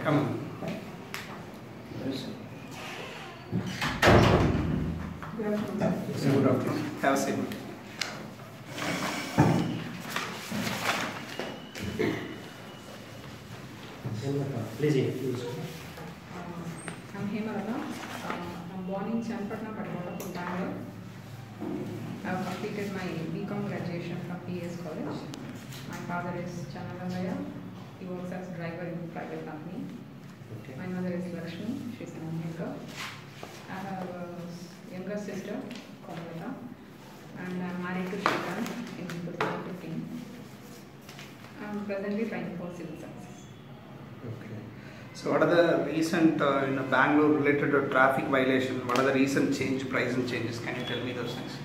Come on. Good afternoon. Have a seat. Please introduce. I'm Hema Latha. I'm born in Chanpatna but brought up in Bangalore. I've completed my BCom graduation from PS College. My father is Chanagangaya. He works as driver in a private company. Okay. My mother is Lakshmi. She's an homemaker. I have a younger sister, Karnataka, and I'm married to Shrikan in 2015. I'm presently trying for civil services. Okay. So what are the recent in Bangalore related to traffic violation? What are the recent price and changes? Can you tell me those things?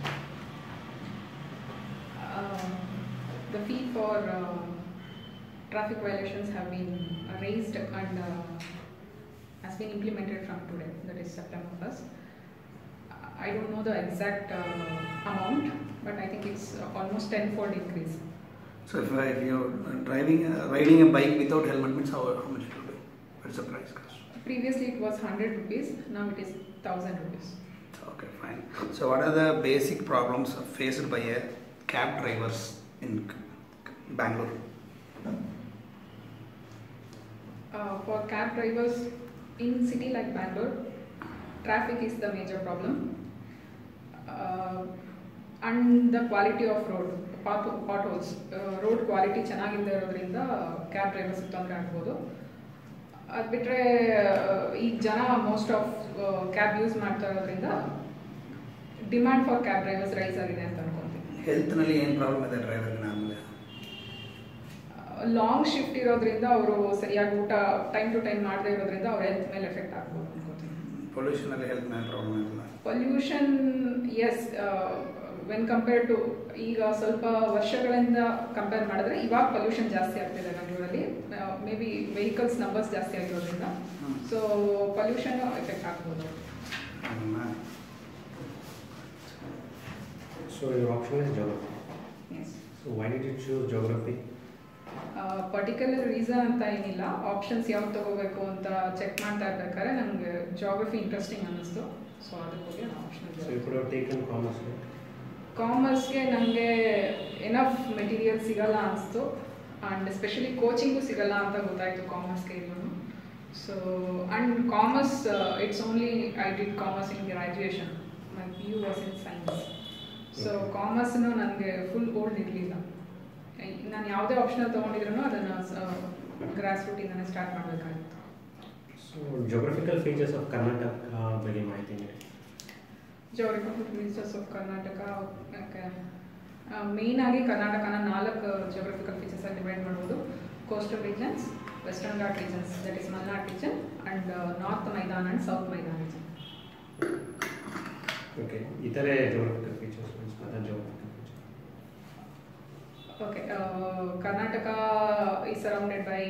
The fee for traffic violations have been raised and has been implemented from today, that is September 1st. I don't know the exact amount, but I think it's almost 10-fold increase. So if you're riding a bike without helmet, means how much it will be? What is the price cost? Previously it was 100 rupees, now it is 1000 rupees. Okay, fine. So what are the basic problems faced by a cab drivers in Bangalore? For cab drivers in city like Bangalore, traffic is the major problem, and the quality of road, potholes, road quality ಚೆನ್ನಾಗಿಲ್ಲದೆ ಇರೋದ್ರಿಂದ cab drivers ತೊಂದರೆ ಆಗ್ಬೋದು. ಅದು ಬಿಟ್ಟರೆ ಈಗ ಜನ most of cab use ಮಾಡ್ತಾ ಇರೋದ್ರಿಂದ demand for cab drivers rise ಆಗಿದೆ ಅಂತ ಅನ್ಕೊಂತೀನಿ. ಹೆಲ್ತ್ನಲ್ಲಿ ಏನು ಪ್ರಾಬ್ಲಮ್ ಇದೆ ಡ್ರೈವರ್ಗೆ? ಆಮೇಲೆ ಲಾಂಗ್ ಶಿಫ್ಟ್ ಇರೋದ್ರಿಂದ ಅವರು ಸರಿಯಾಗಿ ಊಟ ಟೈಮ್ ಟು ಟೈಮ್ ಮಾಡದೇ ಇರೋದ್ರಿಂದ ಅವ್ರ ಹೆಲ್ತ್ ಮೇಲೆ ಎಫೆಕ್ಟ್ ಆಗ್ಬೋದು ಅನ್ಕೋತೀನಿ. ಪೊಲ್ಯೂಷನಲ್ಲಿ ಹೆಲ್ತ್ ಮೇಲೆ ಪ್ರಾಬ್ಲಮ್ ಇಲ್ಲ? Pollution yes, when compared to ಈಗ ಸ್ವಲ್ಪ ವರ್ಷಗಳಿಂದ ಕಂಪೇರ್ ಮಾಡಿದ್ರೆ ಇವಾಗ ಪೊಲ್ಯೂಷನ್ ಜಾಸ್ತಿ ಆಗ್ತಿದೆ ಬೆಂಗಳೂರಲ್ಲಿ. ಮೇ ಬಿ ವೆಹಿಕಲ್ಸ್ ನಂಬರ್ಸ್ ಜಾಸ್ತಿ ಆಗಿರೋದ್ರಿಂದ ಸೊ ಪೊಲ್ಯೂಷನ್ ಎಫೆಕ್ಟ್ ಆಗ್ಬೋದು. So your option is geography. Yes. So why did you choose geography? Particular reason ಅಂತ ಏನಿಲ್ಲ, ಆಪ್ಷನ್ಸ್ ಯಾವ್ದು ತಗೋಬೇಕು ಅಂತ ಚೆಕ್ ಮಾಡ್ತಾ ಇರ್ಬೇಕಾದ್ರೆ ನನಗೆ ಜಾಗ್ರಫಿ ಇಂಟ್ರೆಸ್ಟಿಂಗ್ ಅನ್ನಿಸ್ತು, ಸೊ ಅದಕ್ಕೆ ಹೋಗಿ ನಾನು option. So you could have taken commerce, right? ಕಾಮರ್ಸ್ಗೆ ನನಗೆ ಎನಫ್ ಮೆಟೀರಿಯಲ್ ಸಿಗಲ್ಲ ಅನಿಸ್ತು, ಆ್ಯಂಡ್ ಎಸ್ಪೆಷಲಿ ಕೋಚಿಂಗು ಸಿಗಲ್ಲ ಅಂತ ಗೊತ್ತಾಯಿತು ಕಾಮರ್ಸ್ಗೆ ಇರೋನು. So and commerce it's only I did commerce in graduation, my PU was in science. So ಕಾಮರ್ಸ್ನು ನನಗೆ ಫುಲ್ ಓಲ್ಡ್ ಇರಲಿಲ್ಲ. ನಾನು ಯಾವುದೇ ಆಪ್ಷನಲ್ ತೊಗೊಂಡಿದ್ರು ಅದನ್ನು ಗ್ರಾಸ್ ರೂಟಿಂದನೇ ಸ್ಟಾರ್ಟ್ ಮಾಡಬೇಕಾಗಿತ್ತು. So geographical features of Karnataka ಬಗ್ಗೆ ಮಾಹಿತಿ ನೀಡಿ. Geographical features of Karnataka, main ಆಗಿ ಕರ್ನಾಟಕನ 4 geographical features ಆಗಿ ಡಿವೈಡ್ ಮಾಡ್ಬೋದು. Coastal regions, western ghat regions, that is Malnad region, and north ಮೈದಾನ ಅಂಡ್ ಸೌತ್ ಮೈದಾನ ರೀಜನ್. Okay, ಇತರೆ geographical features means other geographical features. Okay, Karnataka is surrounded by,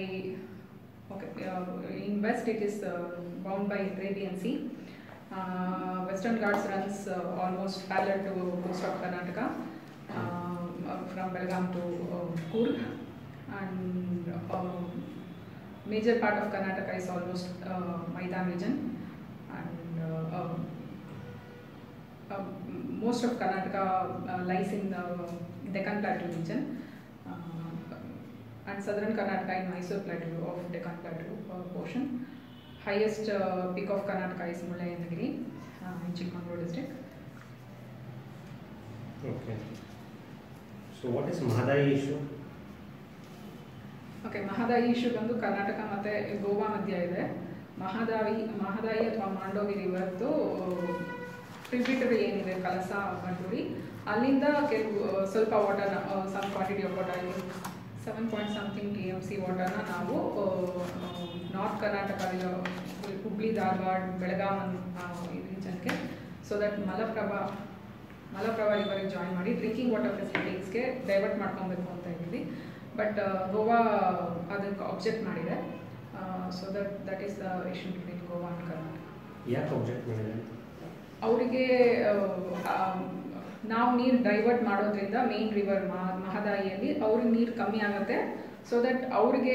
in west it is bound by Arabian Sea. Western Ghats runs almost parallel to coast of Karnataka, from Belgaum to Coorg, and major part of Karnataka is almost Maidan region, and most of Karnataka lies in the Deccan Plateau region, and southern Karnataka in Mysore Plateau of Deccan Plateau portion. Highest peak of Karnataka is Mullayanagiri in Chikmagalur district. Okay. So what is Mahadayi issue? Okay, Mahadayi issue ಬಂದು ಕರ್ನಾಟಕ ಮತ್ತು ಗೋವಾ ಮಧ್ಯ ಇದೆ. ಮಹದಾಯಿ ಅಥವಾ Mandovi ರಿವರ್ದು tributary ಏನಿದೆ ಕಳಸ ಬಂಡೂರಿ, ಅಲ್ಲಿಂದ ಕೆಲವು ಸ್ವಲ್ಪ ವಾಟರ್ನ, some quantity of water, 7 TMC ವಾಟರ್ನ ನಾವು ನಾರ್ತ್ ಕರ್ನಾಟಕ, ಹುಬ್ಳಿ, ಧಾರವಾಡ, ಬೆಳಗಾಂ ಈ ರೀಜನ್ಗೆ, ಸೊ ದಟ್ ಮಲಪ್ರಭಾ ರಿವರಿಗೆ ಜಾಯಿನ್ ಮಾಡಿ ಡ್ರಿಂಕಿಂಗ್ ವಾಟರ್ ಫೆಸಿಲಿಟೀಸ್ಗೆ ಡೈವರ್ಟ್ ಮಾಡ್ಕೊಬೇಕು ಅಂತ ಇದ್ದೀವಿ. ಬಟ್ ಗೋವಾ ಅದಕ್ಕೆ ಆಬ್ಜೆಕ್ಟ್ ಮಾಡಿದೆ. So that is the issue between Goa and Karnataka. ಯಾಕೆ ಆಬ್ಜೆಕ್ಟ್ ಮಾಡಿದೆ? ಅವರಿಗೆ ನಾವು ನೀರು ಡೈವರ್ಟ್ ಮಾಡೋದ್ರಿಂದ ಮೇನ್ ರಿವರ್ ಮಹದಾಯಿಯಲ್ಲಿ ಅವ್ರಿಗೆ ನೀರು ಕಮ್ಮಿ ಆಗುತ್ತೆ, ಸೊ ದಟ್ ಅವ್ರಿಗೆ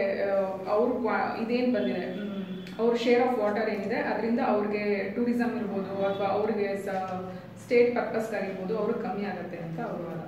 ಇದೇನು ಬಂದಿದೆ ಅವ್ರ ಶೇರ್ ಆಫ್ ವಾಟರ್ ಏನಿದೆ ಅದರಿಂದ ಅವ್ರಿಗೆ ಟೂರಿಸಮ್ ಇರ್ಬೋದು ಅಥವಾ ಅವ್ರಿಗೆ ಸ್ಟೇಟ್ ಪರ್ಪಸ್ಗಾಗಿರ್ಬೋದು ಅವ್ರಿಗೆ ಕಮ್ಮಿ ಆಗುತ್ತೆ ಅಂತ ಅವರು ವಾದ.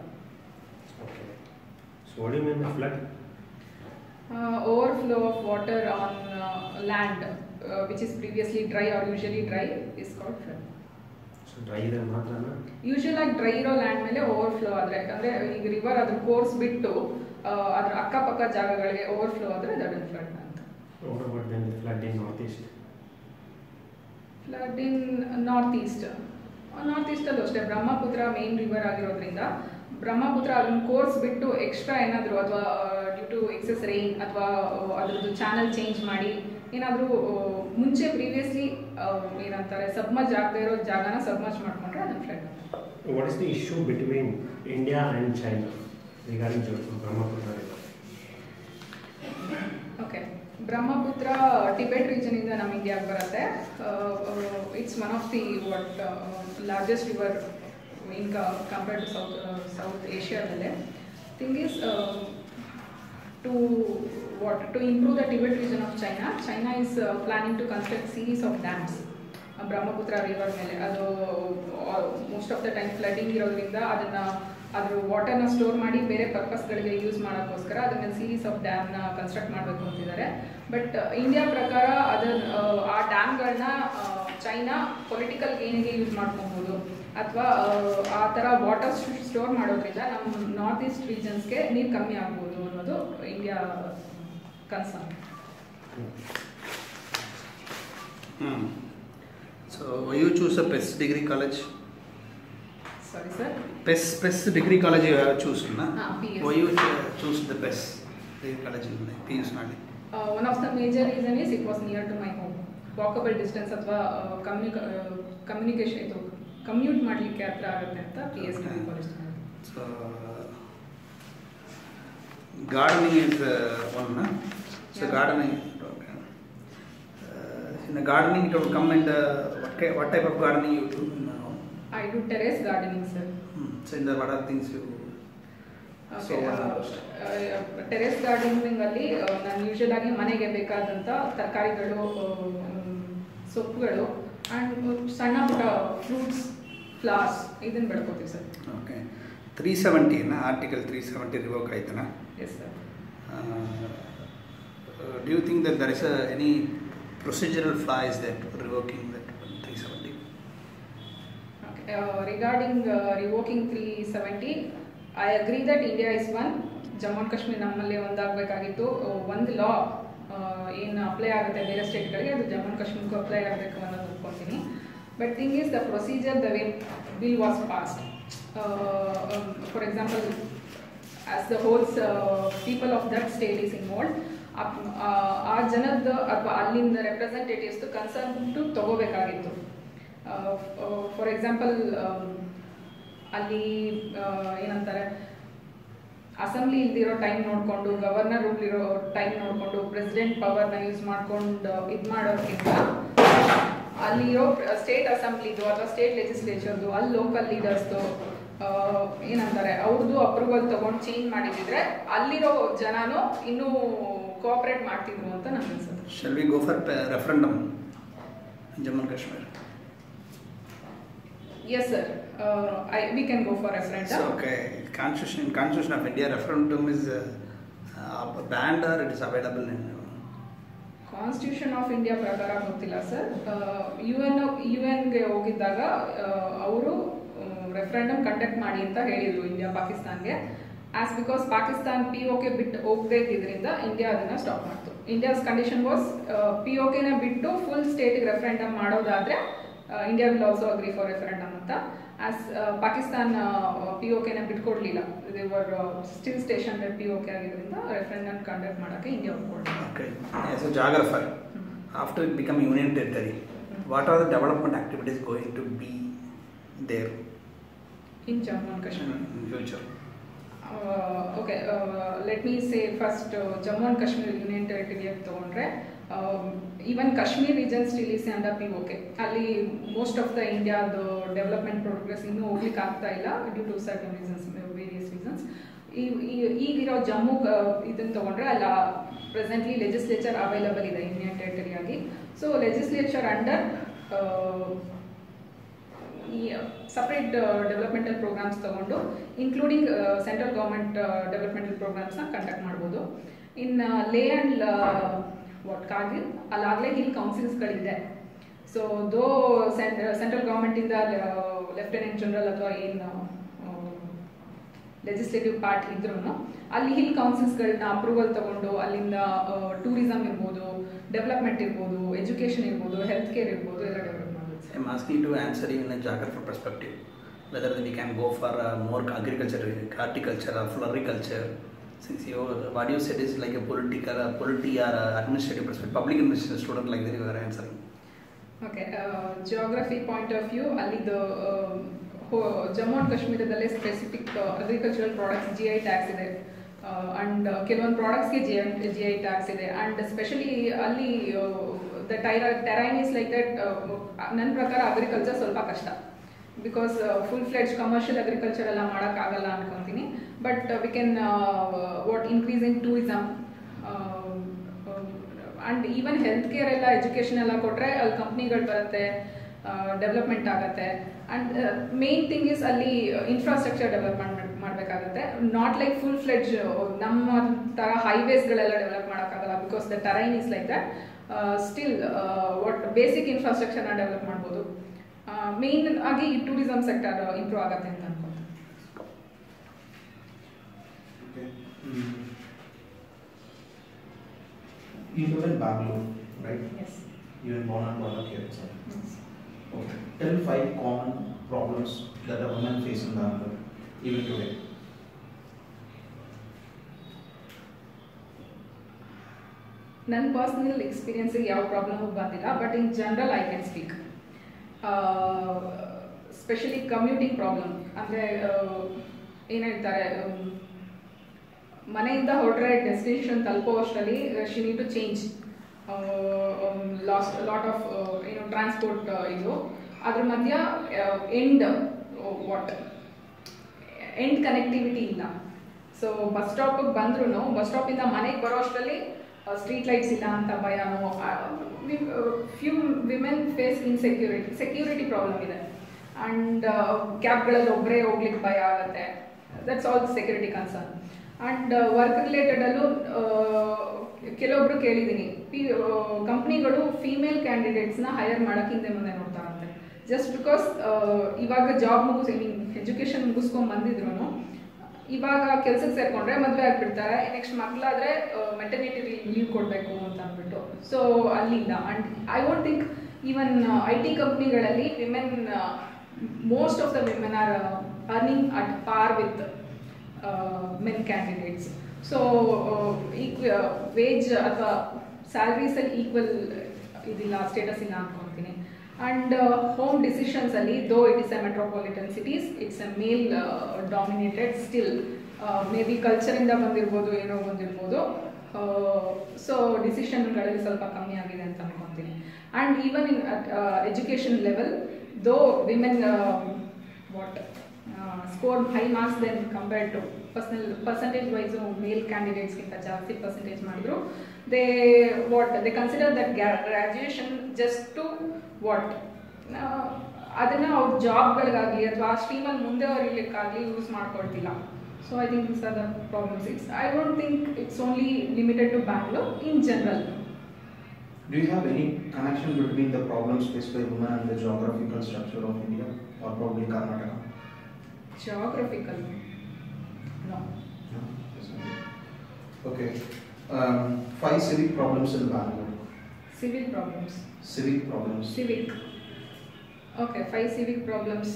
Overflow of water on land which is previously dry or usually dry is called flood. Dry ಇದೆ ಮಾತ್ರನಾ? ಯೂಶುವಲ್ ಆಗಿ ಡ್ರೈ ಇರೋ ಲ್ಯಾಂಡ್ ಮೇಲೆ ಓವರ್ಫ್ಲೋ ಆದರೆ ಅಂದರೆ ಈಗ ರಿವರ್ ಅದ್ರ ಕೋರ್ಸ್ ಬಿಟ್ಟು ಅದ್ರ ಅಕ್ಕಪಕ್ಕ ಜಾಗಗಳಿಗೆ ಓವರ್ಫ್ಲೋ ಆದರೆ ದಟ್ ಇಸ್ ಫ್ಲಡ್ ಅಂತ. Flood in north east? Flood in north ಈಸ್ಟಲ್ಲೂ ಅಷ್ಟೇ ಬ್ರಹ್ಮಪುತ್ರ ಮೇನ್ ರಿವರ್ ಆಗಿರೋದ್ರಿಂದ ಬ್ರಹ್ಮಪುತ್ರ ಅದನ್ನ ಕೋರ್ಸ್ ಬಿಟ್ಟು ಎಕ್ಸ್ಟ್ರಾ ಏನಾದರೂ ಅಥವಾ ಡ್ಯೂ ಟು ಎಕ್ಸೆಸ್ ರೈನ್ ಅಥವಾ ಅದ್ರದ್ದು ಚಾನಲ್ ಚೇಂಜ್ ಮಾಡಿ ಏನಾದರೂ ಮುಂಚೆ ಪ್ರೀವಿಯಸ್ಲಿ ಏನಂತಾರೆ ಸಬ್ಮರ್ಜ್ ಆಗದೆ ಇರೋ ಜಾಗನ ಸಬ್ಮರ್ಜ್ ಮಾಡ್ಕೊಂಡ್ರೆ ಅದನ್ನ flood. What is the issue between India and China regarding Brahmaputra river? Okay, Brahmaputra Tibet ರೀಜನಿಂದ ನಮ್ಮ ಇಂಡಿಯಾಗೆ ಬರುತ್ತೆ. It's one of the largest river in compared to South Asia. Thing is to improve the Tibet region of China is planning to construct series of dams Brahmaputra river ಮೇಲೆ. ಅದು most of the time flooding ಇರೋದ್ರಿಂದ ಅದ್ರ ವಾಟರ್ನ store ಮಾಡಿ ಬೇರೆ ಪರ್ಪಸ್ಗಳಿಗೆ use ಮಾಡೋಕ್ಕೋಸ್ಕರ ಅದನ್ನ series of ಡ್ಯಾಮ್ನ construct ಮಾಡಬೇಕು ಅಂತಿದ್ದಾರೆ. ಬಟ್ ಇಂಡಿಯಾ ಪ್ರಕಾರ ಆ ಡ್ಯಾಮ್ಗಳನ್ನ ಚೈನಾ ಪೊಲಿಟಿಕಲ್ ಗೇನ್ಗೆ ಯೂಸ್ ಮಾಡ್ಕೊಬೋದು ಅಥವಾ ಆ ಥರ ವಾಟರ್ ಸ್ಟೋರ್ ಮಾಡೋದ್ರಿಂದ ನಮ್ಮ ನಾರ್ತ್ ಈಸ್ಟ್ ರೀಜನ್ಸ್ಗೆ ನೀರು ಕಮ್ಮಿ ಆಗ್ಬೋದು ಅನ್ನೋದು India concern. So you choose a PES degree college? Sorry sir? PES degree college you have chosen, na? PS. Why you choose the PES degree college in PS Nadi? One of the major reason is it was near to my home. Walkable distance ಅಥವಾ communication commute ಮಾಡಲಿಕ್ಕೆ ಹತ್ರ ಆಗುತ್ತೆ ಅಂತ PS degree college. So gardening is one, na? So yeah. Gardening. In the gardening, it will come in the what type of gardening you do? I do terrace gardening, sir. So in the what are things you? Okay. Terrace gardening ಅಲ್ಲಿ ನಾನು usual ಆಗಿ ಮನೆಗೆ ಬೇಕಾದಂಥ ತರಕಾರಿಗಳು, ಸೊಪ್ಪುಗಳು and ಸಣ್ಣ ಪುಟ್ಟ fruits, flowers ಇದನ್ನ ಬೆಳ್ಕೋತೀವಿ ಸರ್. ಓಕೆ. 370 ಆರ್ಟಿಕಲ್ 370 ರಿವೋಕ್ ಆಯ್ತನಾ? Yes sir. Do you think that there is any procedural flaw is that revoking that 370? Okay. Regarding revoking 370, I agree that India is one. Jammu and Kashmir ನಮ್ಮಲ್ಲಿ ಒಂದಾಗಬೇಕಾಗಿತ್ತು. ಒಂದು ಲಾ ಏನು apply ಆಗುತ್ತೆ ಬೇರೆ ಸ್ಟೇಟ್ಗಳಿಗೆ ಅದು ಜಮ್ಮು ಆ್ಯಂಡ್ ಕಾಶ್ಮೀರ್ಗೂ ಅಪ್ಲೈ ಆಗಬೇಕು ಅನ್ನೋದು ಅಂದ್ಕೊತೀನಿ. But thing is the procedure the way bill was passed. For example as the wholes people of that state is involved, ಆ ಜನದ್ದು ಅಥವಾ ಅಲ್ಲಿಂದ ರೆಪ್ರೆಸೆಂಟೇಟಿವ್ಸ್ದು ಕನ್ಸರ್ನ್ಟು ತಗೋಬೇಕಾಗಿತ್ತು. ಫಾರ್ ಎಕ್ಸಾಂಪಲ್ ಅಲ್ಲಿ ಏನಂತಾರೆ ಅಸೆಂಬ್ಲಿ ಇಲ್ದಿರೋ ಟೈಮ್ ನೋಡಿಕೊಂಡು, ಗವರ್ನರ್ ರೂಲ್ ಇರೋ ಟೈಮ್ ನೋಡಿಕೊಂಡು, ಪ್ರೆಸಿಡೆಂಟ್ ಪವರ್ನ ಯೂಸ್ ಮಾಡ್ಕೊಂಡು ಇದು ಮಾಡೋದಕ್ಕಿಂತ ಅಲ್ಲಿರೋ ಸ್ಟೇಟ್ ಅಸೆಂಬ್ಲಿದು ಅಥವಾ ಸ್ಟೇಟ್ ಲೆಜಿಸ್ಲೇಚರ್ದು ಅಲ್ಲಿ ಲೋಕಲ್ ಲೀಡರ್ಸ್ದು ಏನಂತಾರೆ ಅವ್ರದ್ದು ಅಪ್ರೂವಲ್ ತೊಗೊಂಡು ಚೇಂಜ್ ಮಾಡಿದ್ರೆ ಅಲ್ಲಿರೋ ಜನನೂ ಇನ್ನೂ ಕೋಆಪರೇಟ್ ಮಾಡ್ತಿದ್ರು ಅಂತ ನನಗೆ ಅನ್ಸುತ್ತೆ. Shall we go for referendum in Jammu and Kashmir? Yes sir, we can go for referendum. So, okay, Constitution of India, referendum is banned or it is available in constitution of India ಪ್ರಕಾರ ಗೊತ್ತಿಲ್ಲ sir. ಯುಎನ್ಗೆ ಹೋಗಿದ್ದಾಗ ಅವರು referendum conduct ಮಾಡಿ ಅಂತ ಹೇಳಿದ್ರು India ಪಾಕಿಸ್ತಾನ್ಗೆ. As because Pakistan POK ಬಿಟ್ಟು ಹೋಗದೇ ಇದ್ದಿದ್ದರಿಂದ ಇಂಡಿಯಾ ಅದನ್ನ ಸ್ಟಾಪ್ ಮಾಡ್ತು. ಇಂಡಿಯಾಸ್ ಕಂಡೀಷನ್ ವಾಸ್ POKನ ಬಿಟ್ಟು ಫುಲ್ ಸ್ಟೇಟ್ಗೆ ರೆಫರೆಂಡಮ್ ಮಾಡೋದಾದ್ರೆ India will also agree for referendum ಅಂತ. ಆಸ್ ಪಾಕಿಸ್ತಾನ್ POKನ ಬಿಟ್ಕೊಡ್ಲಿಲ್ಲ, they were still station POK ಆಗಿದ್ದರಿಂದ ರೆಫರೆಂಡಮ್ ಕಂಡಕ್ಟ್ ಮಾಡೋಕ್ಕೆ ಇಂಡಿಯಾ ಒಪ್ಪಿಕೊಳ್ಳಿಲ್ಲ. Okay, as a geographer, after it become union territory, what are the development activities going to be there in Jammu and Kashmir in future? Okay, let me say first Jammu and Kashmir union territory ಅಂತ ತಗೊಂಡ್ರೆ even Kashmir region still is under POK. ಅಲ್ಲಿ most of the ಇಂಡಿಯಾದ development progress ಇನ್ನೂ ಹೋಗ್ಲಿಕ್ಕೆ ಆಗ್ತಾ ಇಲ್ಲ due to certain reasons, various reasons. ಈಗಿರೋ ಜಮ್ಮು ಇದನ್ನು ತೊಗೊಂಡ್ರೆ ಅಲ್ಲ ಪ್ರೆಸೆಂಟ್ಲಿ ಲೆಜಿಸ್ಲೇಚರ್ ಅವೈಲಬಲ್ ಇದೆ ಯೂನಿಯನ್ ಟೆರಿಟರಿಯಾಗಿ. ಸೊ ಲೆಜಿಸ್ಲೇಚರ್ ಅಂಡರ್ ಈ ಸಪ್ರೇಟ್ ಡೆವಲಪ್ಮೆಂಟಲ್ ಪ್ರೋಗ್ರಾಮ್ಸ್ ತಗೊಂಡು ಇನ್ಕ್ಲೂಡಿಂಗ್ ಸೆಂಟ್ರಲ್ ಗೌರ್ಮೆಂಟ್ ಡೆವಲಪ್ಮೆಂಟಲ್ ಪ್ರೋಗ್ರಾಮ್ಸ್ನ ಕಂಡಕ್ಟ್ ಮಾಡ್ಬೋದು. ಇನ್ ಲೇ ಆ್ಯಂಡ್ ಕಾರ್ಗಿಲ್ ಅಲ್ಲಾಗಲೇ ಹಿಲ್ ಕೌನ್ಸಿಲ್ಸ್ಗಳಿದೆ. ಸೊ ದೋ ಸೆಂಟ್ರಲ್ ಗೌರ್ಮೆಂಟಿಂದ ಲೆಫ್ಟಿನೆಂಟ್ ಜನರಲ್ ಅಥವಾ ಏನು ಲೆಜಿಸ್ಲೇಟಿವ್ ಪಾರ್ಟ್ ಇದ್ರೂ ಅಲ್ಲಿ ಹಿಲ್ ಕೌನ್ಸಿಲ್ಸ್ಗಳನ್ನ ಅಪ್ರೂವಲ್ ತಗೊಂಡು ಅಲ್ಲಿಂದ ಟೂರಿಸಮ್ ಇರ್ಬೋದು, ಡೆವಲಪ್ಮೆಂಟ್ ಇರ್ಬೋದು, ಎಜುಕೇಷನ್ ಇರ್ಬೋದು, ಹೆಲ್ತ್ ಕೇರ್ ಇರ್ಬೋದು ಎಲ್ಲ ಡೆವಲಪ್ ಮಾಡ್ಬೋದು. I'm asking to answer in a geographical perspective, whether we can go for more agriculture, horticulture or floriculture. Since what you said is like a political, or administrative perspective, public administration student like that you are answering. Okay, geography point of view, ಅಲ್ಲಿ Jammu and ಕಾಶ್ಮೀರದಲ್ಲೇ specific agricultural products GI tax ಇದೆ and ಕೆಲವೊಂದು ಪ್ರಾಡಕ್ಟ್ಸ್ಗೆ GI tax ಇದೆ and specially ಅಲ್ಲಿ the terrain is like that. ನನ್ನ ಪ್ರಕಾರ agriculture ಸ್ವಲ್ಪ ಕಷ್ಟ because full fledged commercial agriculture ಎಲ್ಲ ಮಾಡೋಕ್ಕಾಗಲ್ಲ ಅನ್ಕೊತೀನಿ. But we can increasing tourism and even health care ಎಲ್ಲ ಎಜುಕೇಷನ್ ಎಲ್ಲ ಕೊಟ್ಟರೆ ಅಲ್ಲಿ ಕಂಪ್ನಿಗಳು ಬರುತ್ತೆ, ಡೆವಲಪ್ಮೆಂಟ್ ಆಗುತ್ತೆ. ಅಂಡ್ ಮೇನ್ ಥಿಂಗ್ ಇಸ್ ಅಲ್ಲಿ ಇನ್ಫ್ರಾಸ್ಟ್ರಕ್ಚರ್ ಡೆವಲಪ್ಮೆಂಟ್ ಮಾಡಬೇಕಾಗುತ್ತೆ. ನಾಟ್ ಲೈಕ್ ಫುಲ್ ಫ್ಲೆಡ್ಜ್ ನಮ್ಮ ಥರ ಹೈವೇಸ್ಗಳೆಲ್ಲ ಡೆವಲಪ್ ಮಾಡೋಕ್ಕಾಗಲ್ಲ because the terrain is like that. Still basic ಇನ್ಫ್ರಾಸ್ಟ್ರಕ್ಚರ್ನ ಡೆವಲಪ್ ಮಾಡ್ಬೋದು. ಮೇನ್ ಆಗಿ ಟೂರಿಸಮ್ ಸೆಕ್ಟರ್ ಇಂಪ್ರೂವ್ ಆಗುತ್ತೆ ಅಂತ ಅನ್ಕೊಂತೀನಿ. You live in Bangalore, right? Yes. You are born and brought up here itself. Yes. Okay. Tell 5 common problems that a woman faces in Bangalore, even today. ನನ್ನ personal ಎಕ್ಸ್ಪೀರಿಯನ್ಸಿಗೆ ಯಾವ problem ಬಂದಿಲ್ಲ, but in general I can speak. Specially commuting problem ಅಂದರೆ ಏನು ಹೇಳ್ತಾರೆ, ಮನೆಯಿಂದ ಹೊರಟ್ರೆ destination ತಲುಪೋ ಅಷ್ಟರಲ್ಲಿ she need to change lot of transport ಇದು. ಅದ್ರ ಮಧ್ಯ ಎಂಡ್ ಕನೆಕ್ಟಿವಿಟಿ ಇಲ್ಲ. ಸೊ ಬಸ್ ಸ್ಟಾಪಿಗೆ ಬಂದ್ರೂ ಬಸ್ ಸ್ಟಾಪಿಂದ ಮನೆಗೆ ಬರೋ ಅಷ್ಟರಲ್ಲಿ ಸ್ಟ್ರೀಟ್ ಲೈಟ್ಸ್ ಇಲ್ಲ ಅಂತ ಭಯನೋ. Few women face security problem ಇದೆ ಆ್ಯಂಡ್ ಕ್ಯಾಬ್ಗಳಲ್ಲಿ ಒಬ್ಬರೇ ಹೋಗ್ಲಿಕ್ಕೆ ಭಯ ಆಗುತ್ತೆ. That's all security concern. And work ರಿಲೇಟೆಡಲ್ಲೂ ಕೆಲವೊಬ್ರು ಕೇಳಿದ್ದೀನಿ, ಕಂಪ್ನಿಗಳು ಫೀಮೇಲ್ ಕ್ಯಾಂಡಿಡೇಟ್ಸ್ನ ಹೈಯರ್ ಮಾಡೋಕ್ಕೆ ಹಿಂದೆ ಮುಂದೆ ನೋಡ್ತಾರಂತೆ. ಜಸ್ಟ್ ಬಿಕಾಸ್ ಇವಾಗ ಜಾಬ್ ಎಜುಕೇಷನ್ ಮುಗಿಸ್ಕೊಂಡು ಬಂದಿದ್ರು ಇವಾಗ ಕೆಲ್ಸಕ್ಕೆ ಸೇರಿಕೊಂಡ್ರೆ ಮದುವೆ ಆಗಿಬಿಡ್ತಾರೆ. ನೆಕ್ಸ್ಟ್ ಮಕ್ಕಳಾದರೆ ಮೆಟರ್ನಿಟಿ ಲೀವ್ ಕೊಡಬೇಕು ಅಂತ ಅಂದ್ಬಿಟ್ಟು. ಸೊ ಅಲ್ಲಿಲ್ಲ. And I won't think even IT ಕಂಪ್ನಿಗಳಲ್ಲಿ women, most of the women are earning at par with men ಕ್ಯಾಂಡಿಡೇಟ್ಸ್. ಸೊ ವೇಜ್ ಅಥವಾ ಸ್ಯಾಲ್ರೀಸಲ್ಲಿ ಈಕ್ವಲ್ ಇದಿಲ್ಲ, ಸ್ಟೇಟಸ್ ಇಲ್ಲ ಅಂದ್ಕೊತೀನಿ. ಆ್ಯಂಡ್ ಹೋಮ್ ಡಿಸಿಷನ್ಸಲ್ಲಿ though it is a metropolitan cities, it's a male dominated still. May be ಕಲ್ಚರಿಂದ ಬಂದಿರ್ಬೋದು, ಏನೋ ಬಂದಿರ್ಬೋದು. ಸೊ ಡಿಸಿಷನ್ಗಳಲ್ಲಿ ಸ್ವಲ್ಪ ಕಮ್ಮಿ ಆಗಿದೆ ಅಂತ ಅನ್ಕೊತೀನಿ. And even in education level though women score high marks then compared to percentage wise male ಕ್ಯಾಂಡಿಡೇಟ್ಸ್ಗಿಂತ ಜಾಸ್ತಿ ಪರ್ಸೆಂಟೇಜ್ ಮಾಡಿದ್ರು. They consider that graduation just to ಅದನ್ನು ಅವ್ರ ಜಾಬ್ಗಳಿಗಾಗಲಿ ಅಥವಾ ಆ ಸ್ಟ್ರೀಮಲ್ಲಿ ಮುಂದೆ ಅವ್ರಿಗ್ಲಿಕ್ಕಾಗಲಿ ಯೂಸ್ ಮಾಡ್ಕೊಳ್ತಿಲ್ಲ. So I think this are the problems. I don't think it's only limited to Bangalore. In general, Do you have any connection between the problems faced by women and the geographical structure of India or probably Karnataka? geographical? No. No? Yes, okay. Okay. 5 civic problems in Bangalore. Civil problems. Civic problems. Civic. Okay, 5 civic problems.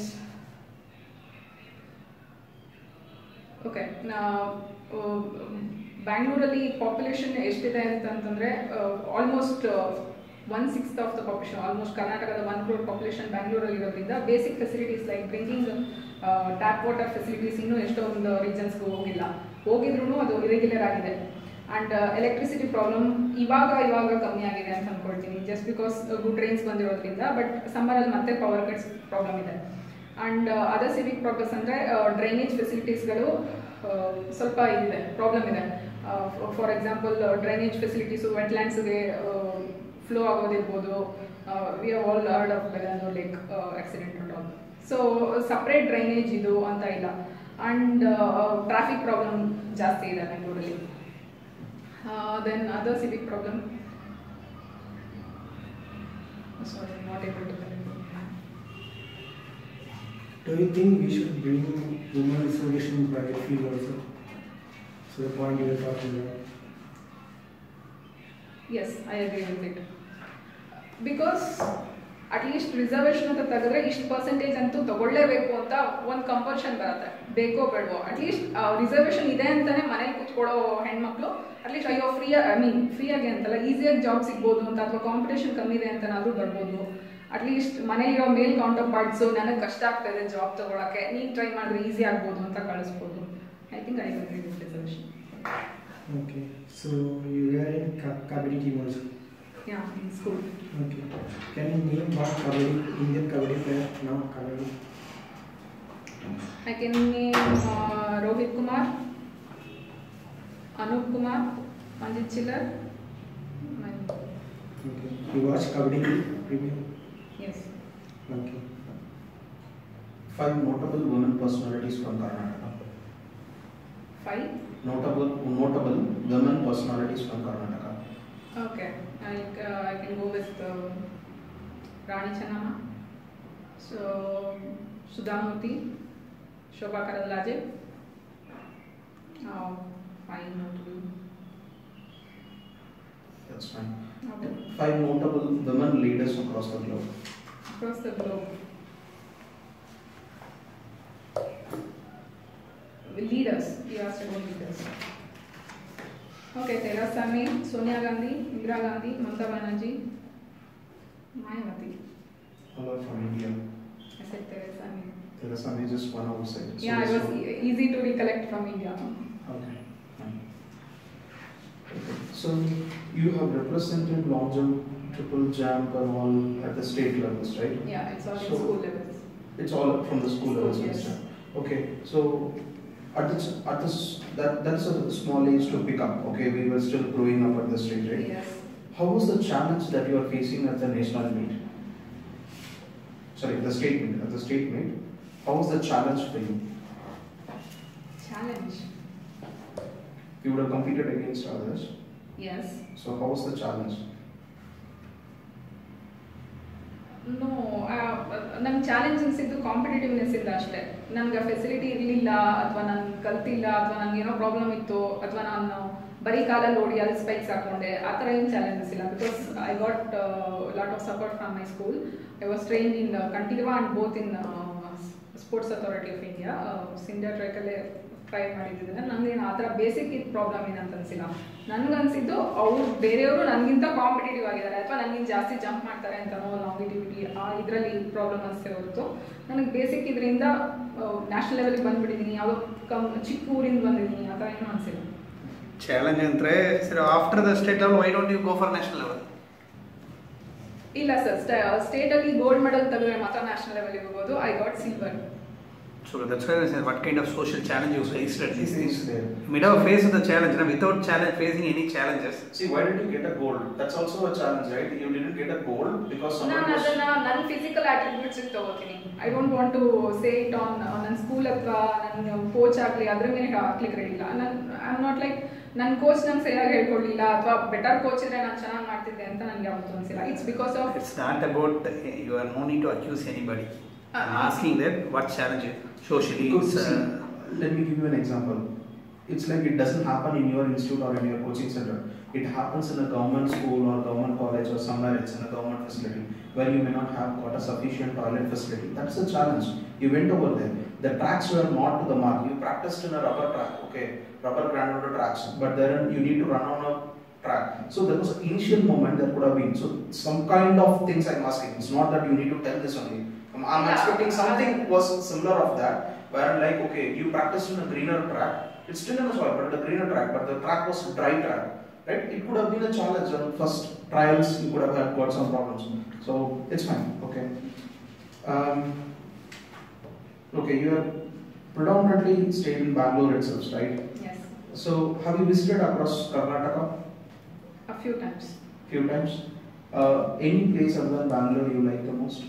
Okay, now ಬ್ಯಾಂಗ್ಳೂರಲ್ಲಿ population ಎಷ್ಟಿದೆ ಅಂತಂದರೆ almost 1/6 of the population, almost ಕರ್ನಾಟಕದ 1 crore population ಬ್ಯಾಂಗ್ಳೂರಲ್ಲಿ ಇರೋದ್ರಿಂದ basic facilities like drinking, tap water facilities ಇನ್ನೂ ಎಷ್ಟೊಂದು ರೀಜನ್ಸ್ಗೂ ಹೋಗಿದ್ರೂ ಅದು irregular ಆಗಿದೆ. ಆ್ಯಂಡ್ ಎಲೆಕ್ಟ್ರಿಸಿಟಿ ಪ್ರಾಬ್ಲಮ್ ಇವಾಗ ಕಮ್ಮಿ ಆಗಿದೆ ಅಂತ ಅಂದ್ಕೊಳ್ತೀನಿ, ಜಸ್ಟ್ ಬಿಕಾಸ್ ಗುಡ್ ರೈನ್ಸ್ ಬಂದಿರೋದ್ರಿಂದ. ಬಟ್ ಸಮ್ಮರಲ್ಲಿ ಮತ್ತೆ ಪವರ್ ಕಟ್ಸ್ ಪ್ರಾಬ್ಲಮ್ ಇದೆ. ಆ್ಯಂಡ್ ಅದರ್ ಸಿವಿಕ್ ಪ್ರಾಬ್ಲಮ್ಸ್ ಅಂದರೆ ಡ್ರೈನೇಜ್ ಫೆಸಿಲಿಟೀಸ್ಗಳು ಸ್ವಲ್ಪ ಇದೆ ಪ್ರಾಬ್ಲಮ್ ಇದೆ. ಫಾರ್ ಎಕ್ಸಾಂಪಲ್ ಡ್ರೈನೇಜ್ ಫೆಸಿಲಿಟೀಸು ವೆಟ್ಲ್ಯಾಂಡ್ಸ್ಗೆ ಫ್ಲೋ ಆಗೋದಿರ್ಬೋದು. We have all heard of Bengaluru lake accident and all. So separate drainage ಇದು ಅಂತ ಇಲ್ಲ. ಆ್ಯಂಡ್ ಟ್ರಾಫಿಕ್ ಪ್ರಾಬ್ಲಮ್ ಜಾಸ್ತಿ ಇದೆ ಬೆಂಗಳೂರಲ್ಲಿ. Then other civic problem, sorry, I'm not able to connect. Do you think we should bring women reservation in private field also? So the point you were talking about. Yes, I agree with it. Because at least reservation ಅಂತ ತೆಗೆದ್ರೆ ಇಷ್ಟು percentage ಅಂತೂ ತಗೊಳ್ಳೇಬೇಕು ಅಂತ ಒಂದು compulsion ಬರುತ್ತೆ, ಬೇಕೋ ಬೇಡವೋ. At least reservation ಇದೆ ಅಂತಾನೆ ಮನೇಲಿ ಕೂತ್ಕೊಳ್ಳೋ ಹೆಣ್ಮಕ್ಳು ಅಟ್ಲೀಸ್ಟ್ ಅಯ್ಯೋ ಫ್ರೀಯಾಗಿ ಅಂತಲ್ಲ, ಈಸಿಯಾಗಿ ಜಾಬ್ ಸಿಗ್ಬೋದು ಅಂತ, ಅಥವಾ ಕಾಂಪಿಟೇಷನ್ ಕಮ್ಮಿ ಇದೆ ಅಂತನಾದ್ರೂ ಬರ್ಬೋದು. ಅಟ್ಲೀಸ್ಟ್ ಮನೇಲಿರೋ ಮೇಲ್ ಕೌಂಟರ್ ಪಾರ್ಟ್ಸು ನನಗೆ ಕಷ್ಟ ಆಗ್ತಾಯಿದೆ ಜಾಬ್ ತೊಗೊಳಕ್ಕೆ, ನೀನು ಟ್ರೈ ಮಾಡಿದ್ರೆ ಈಸಿ ಆಗ್ಬೋದು ಅಂತ ಕಳಿಸ್ಬೋದು. I think I agree with reservation. Okay, so you were in Kabaddi team also? Yeah, in school. Okay, can you name one Kabaddi, Indian Kabaddi player now, Kabaddi? I can name Rohit Kumar, Anup Kumar, Manjit Chiller. Okay, you watch Kabaddi Premier? Yes. Okay. 5 notable women personalities from Karnataka. 5? Notable women personalities from Karnataka. Okay, I can go with Rani Channamma, so Sudhamurthy, Shobha Karandlaje. 5 notable. That's fine. Okay. 5 notable women leaders across the globe. Across the globe. Leaders, you asked about leaders. Okay, Theresa May, Sonia Gandhi, Indira Gandhi, Mamata Banerjee, Mayawati. All are from India. I said Theresa May. Theresa May just one outside. So Yeah, it was easy to recollect from India. Okay, fine. So you have represented long jump, triple jump and all at the state levels, right? Yeah, it's all in So- school levels. It's all from the school levels. Yes. Okay, so that's a small age to pick up. Okay, we were still growing up at the stage, right? Yes. How was the challenge that you are facing at the national meet? Sorry, the state meet. At the state meet, how was the challenge for you? Challenge. You would have competed against others. Yes. So how was the challenge? No, ನಂಗೆ challenge ಅನಿಸಿದ್ದು competitiveness ಇಂದ ಅಷ್ಟೇ. ನನಗೆ facility ಇರಲಿಲ್ಲ, ಅಥವಾ ನಾನು ಕಲ್ತಿಲ್ಲ, ಅಥವಾ ನನಗೆ ಏನೋ ಪ್ರಾಬ್ಲಮ್ ಇತ್ತು, ಅಥವಾ ನಾನು ಬರೀ ಕಾಲಲ್ಲಿ ಓಡಿ ಅಲ್ಲಿ ಸ್ಪೈಕ್ಸ್ ಹಾಕೊಂಡೆ, ಆ ಥರ ಏನು ಚಾಲೆಂಜಸ್ ಇಲ್ಲ. Because I got lot of support from my school. I was trained in continue and both in sports authority of India. India ಟ್ರ್ಯಾಕಲ್ಲೇ ಟ್ರೈ ಮಾಡಿದ್ದಿದ್ದೆ. ನನಗೇನು ಆ ಥರ ಬೇಸಿಕ್ ಇದು ಪ್ರಾಬ್ಲಮ್ ಏನಂತ ಅನಿಸಿಲ್ಲ. ನನಗನ್ಸಿದ್ದು ಅವ್ರು ಬೇರೆಯವರು ನನಗಿಂತ ಕಾಂಪಿಟೇಟಿವ್ ಆಗಿದ್ದಾರೆ, ಅಥವಾ ನನಗಿಂತ ಜಾಸ್ತಿ ಜಂಪ್ ಮಾಡ್ತಾರೆ ಅಂತನೋ, ಲಾಂಗಿಟಿವಿಟಿ ಆ ಇದರಲ್ಲಿ ಪ್ರಾಬ್ಲಮ್ ಅನಿಸ್ತೇ ಹೊರತು ನನಗೆ ಬೇಸಿಕ್ ಇದರಿಂದ ನ್ಯಾಷನಲ್ ಲೆವೆಲ್ಗೆ ಬಂದುಬಿಟ್ಟಿದ್ದೀನಿ, ಯಾವುದೋ ಚಿಕ್ಕ ಊರಿಂದ ಬಂದಿದ್ದೀನಿ, ಆ ಥರ ಏನೂ ಅನಿಸಿಲ್ಲ. ಚಾಲೆಂಜ್ ಅಂದರೆ sir after the state level why don't you go for national level? ಇಲ್ಲ ಸರ್, ಸ್ಟೇಟಲ್ಲಿ ಗೋಲ್ಡ್ ಮೆಡಲ್ ತೆಗೆದ್ರೆ ಮಾತ್ರ ನ್ಯಾಷನಲ್ ಲೆವೆಲ್ಗೆ ಹೋಗೋದು. I got silver. So that's why I said, what kind of social challenge you faced at these things? There. You might have faced the challenge, no? Without challenge, facing any challenges. See, why did you get a gold? That's also a challenge, right? You didn't get a gold because someone ನಾನು was... ಅದನ್ನ ನನ್ನ physical attributes ತಗೋತೀನಿ. I don't want to say it on ನನ್ನ school ಅಥವಾ ನನ್ನ coach ಆಗಲಿ ಅದ್ರ ಮೇಲೆ ಹಾಕ್ಲಿಕ್ಕೆ ರೆಡಿ ಇಲ್ಲ. ಐ ಆಮ್ ನಾಟ್ ಲೈಕ್ ನನ್ನ ಕೋಚ್ ನಂಗೆ ಸರಿಯಾಗಿ ಹೇಳ್ಕೊಡ್ಲಿಲ್ಲ, ಅಥವಾ ಬೆಟರ್ ಕೋಚ್ ಇದ್ರೆ ನಾನು ಚೆನ್ನಾಗಿ ಮಾಡ್ತಿದ್ದೆ ಅಂತ ನನಗೆ ಯಾವತ್ತೂ ಅನಿಸಿಲ್ಲ. It's because of... It's not about, you are no need to accuse anybody. I'm asking that what challenge socially is... let me give you an example. It's like it doesn't happen in your institute or in your coaching center. It happens in a government school or government college or somewhere else in a government facility where you may not have got a sufficient toilet facility. That's a challenge. You went over there. The tracks were not to the mark. You practiced in a rubber track, okay, rubber granulated tracks, but then you need to run on a track. So there was an initial moment that could have been. So some kind of things I'm asking. It's not that you need to tell this only. I'm expecting something was similar of that, where like, okay, you practiced in a greener track, it's still in a soil, but the greener track, but the track was dry track, right? It could have been a challenge. On first trials, you could have got some problems. So it's fine, okay. Okay, predominantly stayed in Bangalore itself, right? Yes, So have you visited across Karnataka? a few times. Few times. Any place other than Bangalore you like the most?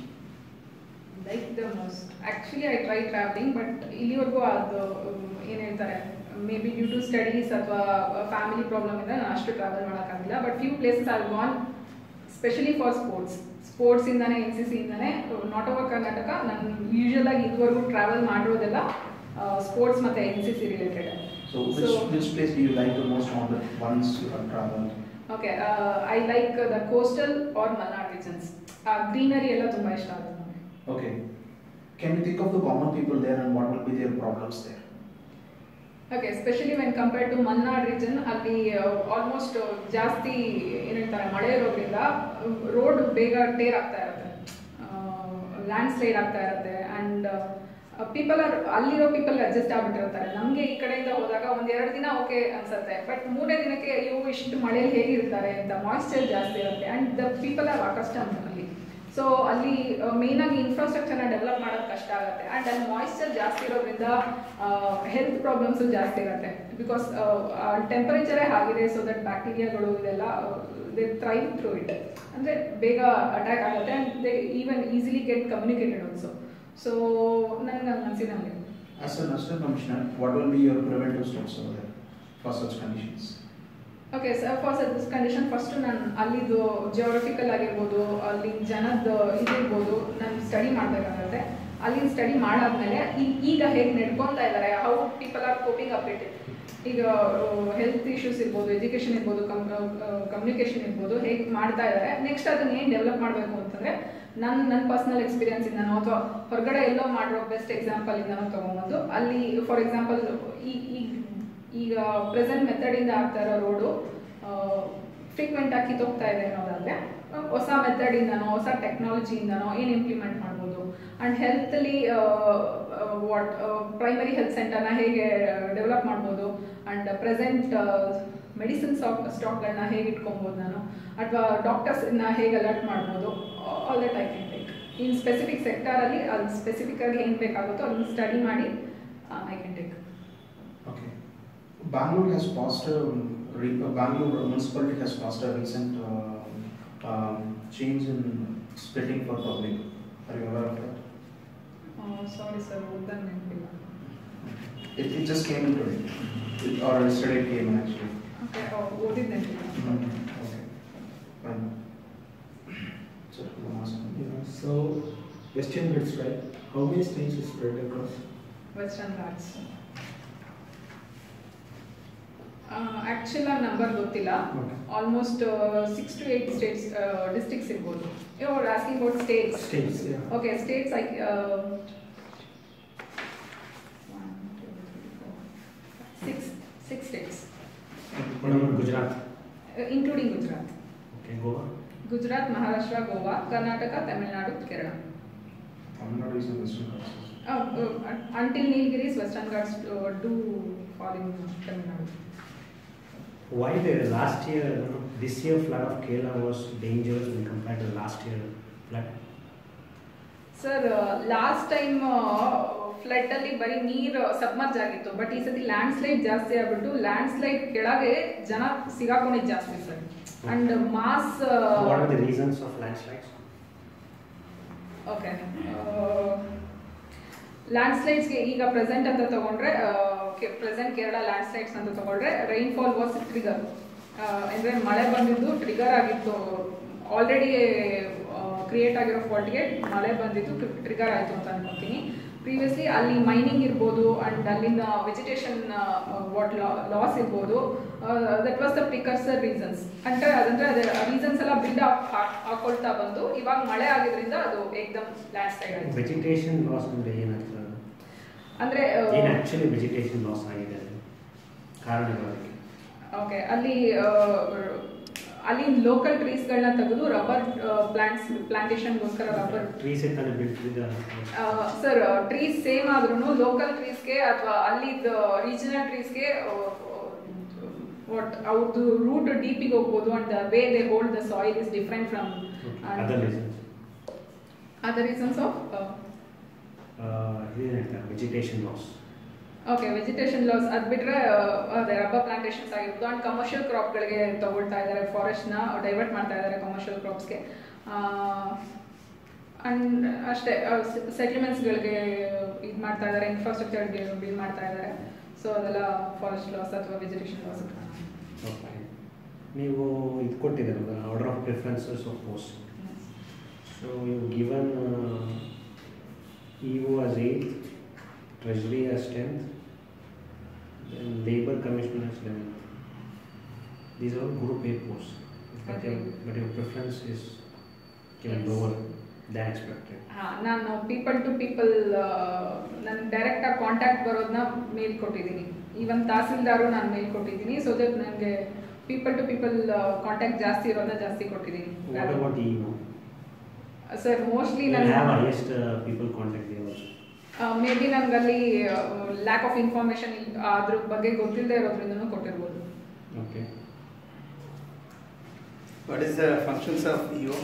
Like the most. Actually, I tried traveling, but ಇಲ್ಲಿವರೆಗೂ ಅದು ಏನು ಹೇಳ್ತಾರೆ, may be due to studies ಅಥವಾ family problem ಇಂದ ನಾನು ಅಷ್ಟು travel ಮಾಡೋಕ್ಕಾಗಿಲ್ಲ. But few places are gone specially for sports ಇಂದಾನೆ NCC ಇಂದಾನೆ ನಾಟ್ ಓವರ್ ಕರ್ನಾಟಕ. ನಾನು ಯೂಶುವಲ್ ಆಗಿ ಇದುವರೆಗೂ ಟ್ರಾವೆಲ್ ಮಾಡಿರೋದೆಲ್ಲ ಸ್ಪೋರ್ಟ್ಸ್ ಮತ್ತು NCC related. So which place do you like the most on the ones you have traveled? Okay, I like the coastal or Malnad regions. Greenery ಎಲ್ಲ ತುಂಬಾ ಇಷ್ಟ ಆಗುತ್ತೆ. Okay. Can you think of the common people there and what will be their problems there? Okay, especially when compared to Malnad region, ಅಲ್ಲಿ almost ಜಾಸ್ತಿ ಏನು ಹೇಳ್ತಾರೆ, ಮಳೆ ಇರೋದ್ರಿಂದ ರೋಡ್ ಬೇಗ ಟೇರ್ ಆಗ್ತಾ ಇರುತ್ತೆ, ಲ್ಯಾಂಡ್ ಸ್ಲೈಡ್ ಆಗ್ತಾ ಇರುತ್ತೆ. ಆ್ಯಂಡ್ ಅಲ್ಲಿರೋ ಪೀಪಲ್ ಅಡ್ಜಸ್ಟ್ ಆಗ್ಬಿಟ್ಟಿರ್ತಾರೆ. ನಮಗೆ ಈ ಕಡೆಯಿಂದ ಹೋದಾಗ ಒಂದೆರಡು ದಿನ ಓಕೆ ಅನ್ಸುತ್ತೆ, ಬಟ್ ಮೂರನೇ ದಿನಕ್ಕೆ ಅಯ್ಯೋ ಇಷ್ಟು ಮಳೆಯಲ್ಲಿ ಹೇಗಿರ್ತಾರೆ ಅಂತ, ಮಾಯಿಶ್ಚರ್ ಜಾಸ್ತಿ ಇರುತ್ತೆ. And the people are accustom ಅಲ್ಲಿ. ಸೊ ಅಲ್ಲಿ ಮೇಯ್ನಾಗಿ ಇನ್ಫ್ರಾಸ್ಟ್ರಕ್ಚರ್ನ ಡೆವಲಪ್ ಮಾಡೋದು ಕಷ್ಟ ಆಗುತ್ತೆ. ಆ್ಯಂಡ್ ಅಲ್ಲಿ ಮಾಯಿಶ್ಚರ್ ಜಾಸ್ತಿ ಇರೋದ್ರಿಂದ ಹೆಲ್ತ್ ಪ್ರಾಬ್ಲಮ್ಸು ಜಾಸ್ತಿ ಇರುತ್ತೆ. ಬಿಕಾಸ್ ಟೆಂಪರೇಚರೇ ಆಗಿದೆ, ಸೊ ದಟ್ ಬ್ಯಾಕ್ಟೀರಿಯಾಗಳು ಇದೆಲ್ಲ ದೇ ಥ್ರೈವ್ ಥ್ರೂ ಇಟ್, ಅಂದರೆ ಬೇಗ ಅಟ್ಯಾಕ್ ಆಗುತ್ತೆ. And they even easily get communicated also. So ನನಗೆ ಅನಿಸಿದೆ ನಮಗೆ. As an assistant commissioner, what will be your preventive steps over there for such conditions? Okay sir, for this condition first ನಾನು ಅಲ್ಲಿದು geographical ಆಗಿರ್ಬೋದು, ಅಲ್ಲಿ ಜನದ ಇದಿರ್ಬೋದು, ನಾನು ಸ್ಟಡಿ ಮಾಡಬೇಕಾಗತ್ತೆ. ಅಲ್ಲಿನ ಸ್ಟಡಿ ಮಾಡಾದ್ಮೇಲೆ ಈಗ ಹೇಗೆ ನಡ್ಕೊತಾ ಇದ್ದಾರೆ, how people are coping up with it. ಈಗ ಹೆಲ್ತ್ ಇಶ್ಯೂಸ್ ಇರ್ಬೋದು, ಎಜುಕೇಷನ್ ಇರ್ಬೋದು, ಕಮ್ಯುನಿಕೇಷನ್ ಇರ್ಬೋದು, ಹೇಗೆ ಮಾಡ್ತಾ ಇದ್ದಾರೆ. ನೆಕ್ಸ್ಟ್ ಅದನ್ನ ಏನು ಡೆವಲಪ್ ಮಾಡಬೇಕು ಅಂತಂದರೆ ನನ್ನ ಪರ್ಸ್ನಲ್ ಎಕ್ಸ್ಪೀರಿಯನ್ಸಿಂದನೋ ಅಥವಾ ಹೊರಗಡೆ ಎಲ್ಲೋ ಮಾಡಿರೋ ಬೆಸ್ಟ್ ಎಕ್ಸಾಂಪಲಿಂದನೋ ತೊಗೊಂಬಂದು ಅಲ್ಲಿ ಫಾರ್ ಎಕ್ಸಾಂಪಲ್ ಈಗ ಪ್ರೆಸೆಂಟ್ ಮೆಥಡಿಂದ ಆಗ್ತಾ ಇರೋ ರೋಡು ಫ್ರೀಕ್ವೆಂಟ್ ಆಗಿ ಕಿತ್ತೋಗ್ತಾ ಇದೆ ಅನ್ನೋದಾದರೆ ಹೊಸ ಮೆಥಡಿಂದನೋ ಹೊಸ ಟೆಕ್ನಾಲಜಿಯಿಂದನೋ ಏನು ಇಂಪ್ಲಿಮೆಂಟ್ ಮಾಡ್ಬೋದು. ಆ್ಯಂಡ್ ಹೆಲ್ತಲ್ಲಿ ಪ್ರೈಮರಿ ಹೆಲ್ತ್ ಸೆಂಟರ್ನ ಹೇಗೆ ಡೆವಲಪ್ ಮಾಡ್ಬೋದು, ಆ್ಯಂಡ್ ಪ್ರೆಸೆಂಟ್ ಮೆಡಿಸಿನ್ ಸ್ಟಾಕ್ಗಳನ್ನ ಹೇಗೆ ಇಟ್ಕೊಬೋದು ನಾನು, ಅಥವಾ ಡಾಕ್ಟರ್ಸ್ನ ಹೇಗೆ ಅಲರ್ಟ್ ಮಾಡ್ಬೋದು. All that I can take in specific ಸೆಕ್ಟರಲ್ಲಿ. ಅದು ಸ್ಪೆಸಿಫಿಕ್ಕಾಗಿ ಏನು ಬೇಕಾಗುತ್ತೋ ಅದನ್ನು ಸ್ಟಡಿ ಮಾಡಿ I can take. Okay. Bangalore has passed Bangalore municipality has passed a recent change in splitting for public. Are you aware of that? Sorry sir, ಓದ್ದಾಗ ನೆನಪಿಲ್ಲ. It just came in today, or yesterday it came in actually. Okay, ಓದಿದ್ದು ನೆನಪಿಲ್ಲ. Okay. Fine. Sir, one last one. Yeah, so Western Ghats, right? How many states is spread across? Western ghats actual number ಗೊತ್ತಿಲ್ಲ. Almost 6 to 8 states districts ಇರ್ಬೋದು. You are asking about states? States, yeah. Okay, states like 6 states. Gujarat. Including Gujarat. Okay, Goa. Gujarat, Maharashtra, Goa, Karnataka, Tamil Nadu, Kerala. Tamil Nadu is in Western Ghats. Until Nilgiris, Western Ghats do fall in Tamil Nadu. Why the last year, this year flood of Kerala was dangerous when compared to the last year flood? Sir, last time flood ಅಲ್ಲಿ ಬರೀ ನೀರು submerge ಆಗಿತ್ತು. But ಈ ಸತಿ land slide ಜಾಸ್ತಿ ಆಗ್ಬಿಟ್ಟು land slide ಕೆಳಗೆ ಜನ ಸಿಗಾಕೊಂಡಿದ್ದು ಜಾಸ್ತಿ ಸರ್. And mass. What are the reasons of landslides? Okay, ಲ್ಯಾಂಡ್ ಸ್ಲೈಡ್ಸ್ಗೆ ಈಗ ಪ್ರೆಸೆಂಟ್ ಅಂತ ತಗೊಂಡ್ರೆ, ಪ್ರೆಸೆಂಟ್ ಕೇರಳ ಲ್ಯಾಂಡ್ ಸ್ಲೈಡ್ಸ್ ಅಂತ ತಗೊಂಡ್ರೆ ರೈನ್ಫಾಲ್ ವಾಸ್ ಟ್ರಿಗರ್. ಅಂದರೆ ಮಳೆ ಬಂದಿದ್ದು ಟ್ರಿಗರ್ ಆಗಿತ್ತು. ಆಲ್ರೆಡಿ ಕ್ರಿಯೇಟ್ ಆಗಿರೋ ಫಾಲ್ಟ್ಗೆ ಮಳೆ ಬಂದಿದ್ದು ಟ್ರಿಗರ್ ಆಯಿತು ಅಂತ ಅನ್ಕೊತೀನಿ. ಪ್ರೀವಿಯಸ್ಲಿ ಅಲ್ಲಿ ಮೈನಿಂಗ್ ಇರ್ಬೋದು, ಆ್ಯಂಡ್ ಅಲ್ಲಿಂದ ವೆಜಿಟೇಷನ್ ವಾಟ್ ಲಾಸ್ ಇರ್ಬೋದು. That was the precursor reasons. ಅಂದರೆ ಅದರ ರೀಸನ್ಸ್ ಎಲ್ಲ ಬಿಲ್ಡ್ ಹಾಕೊಳ್ತಾ ಬಂದು ಇವಾಗ ಮಳೆ ಆಗಿದ್ರಿಂದ ಅದು ಏಕ್ದಮ್ ಲ್ಯಾಂಡ್ ಸ್ಲೈಡ್ ಆಯಿತು. ವೆಜಿಟೇಷನ್ ಲಾಸ್ ಅಂದರೆ ಏನಾಗ್ತದೆ? ಅಂದರೆ ಏನು ಆ್ಯಕ್ಚುಲಿ ವೆಜಿಟೇಷನ್ ಲಾಸ್ ಆಗಿದೆ ಕಾರಣಗಳು? ಓಕೆ, ಅಲ್ಲಿ ಲೋಕಲ್ ಟ್ರೀಸ್ಗಳನ್ನ ತೆಗೆದು ರಬ್ಬರ್ ಪ್ಲಾಂಟೇಶನ್ಗೋಸ್ಕರ rubber trees sir, trees same ಆದ್ರೂ ಲೋಕಲ್ ಟ್ರೀಸ್ಗೆ ಅಥವಾ ಅಲ್ಲಿದ್ದು ರೀಜನಲ್ ಟ್ರೀಸ್ಗೆ ವಾಟ್ ಅವ್ರದ್ದು ರೂಟ್ ಡೀಪಿಗೆ ಹೋಗ್ಬೋದು. And the way they hold the soil is different from other reasons of vegetation loss. Okay, vegetation loss ಅದು ಬಿಟ್ಟರೆ ಅದೇ ರಬ್ಬರ್ ಪ್ಲಾಂಟೇಶನ್ಸ್ ಆಗಿರ್ಬೋದು ಆ್ಯಂಡ್ ಕಮರ್ಷಿಯಲ್ ಕ್ರಾಪ್ಗಳಿಗೆ ತಗೊಳ್ತಾ ಇದ್ದಾರೆ, ಫಾರೆಸ್ಟ್ನ ಡೈವರ್ಟ್ ಮಾಡ್ತಾ ಇದ್ದಾರೆ ಕಮರ್ಷಿಯಲ್ ಕ್ರಾಪ್ಸ್ಗೆ. ಆ್ಯಂಡ್ ಅಷ್ಟೇ ಸೆಟ್ಲ್ಮೆಂಟ್ಸ್ಗಳಿಗೆ ಇದು ಮಾಡ್ತಾ ಇದ್ದಾರೆ, ಇನ್ಫ್ರಾಸ್ಟ್ರಕ್ಚರ್ಗೆ ಬಿಲ್ಡ್ ಮಾಡ್ತಾ ಇದ್ದಾರೆ. ಸೊ ಅದೆಲ್ಲ ಫಾರೆಸ್ಟ್ ಲಾಸ್ ಅಥವಾ ವೆಜಿಟೇಷನ್ ಲಾಸ್. ಓಕೆ, ನೀವು ಇದು ಕೊಟ್ಟಿದ್ದೀರಲ್ಲ order of preferences of post. So you given EO as 8th, Treasury as 10th, then Labour Commissioner as 11th. These are all group A posts, but your preference is given lower than expected. ನಾನು people to people ನನಗೆ ಡೈರೆಕ್ಟಾಗಿ contact ಬರೋದನ್ನ ಮೇಲ್ ಕೊಟ್ಟಿದ್ದೀನಿ. Even tahsildar ನಾನು ಮೇಲ್ ಕೊಟ್ಟಿದ್ದೀನಿ. So that ನನಗೆ people to people contact ಜಾಸ್ತಿ ಇರೋದನ್ನ ಜಾಸ್ತಿ ಕೊಟ್ಟಿದ್ದೀನಿ. What about EO? Sir mostly ನಾನು ನಾನು highest people contact there also. May be ನನಗಲ್ಲಿ ಲ್ಯಾಕ್ ಆಫ್ ಇನ್ಫಾರ್ಮೇಷನ್ ಅದ್ರ ಬಗ್ಗೆ ಗೊತ್ತಿಲ್ಲದೆ ಇರೋದ್ರಿಂದನೂ ಕೊಟ್ಟಿರ್ಬೋದು. Okay, What is the functions of EO?